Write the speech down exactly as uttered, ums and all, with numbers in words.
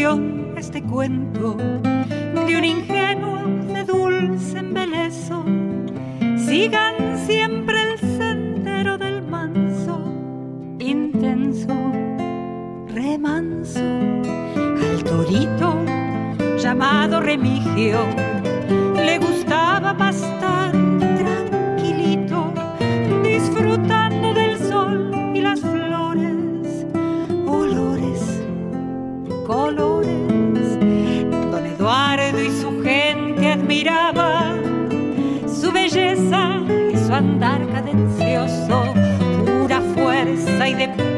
inició este cuento de un ingenuo de dulce embeleso. Sigan siempre el sendero del manso, intenso, remanso. Al torito llamado Remigio le gustaba pastar tranquilito, disfrutando del sol y las flores, olores, colores. Don Eduardo y su gente admiraban su belleza y su andar cadencioso, pura fuerza y de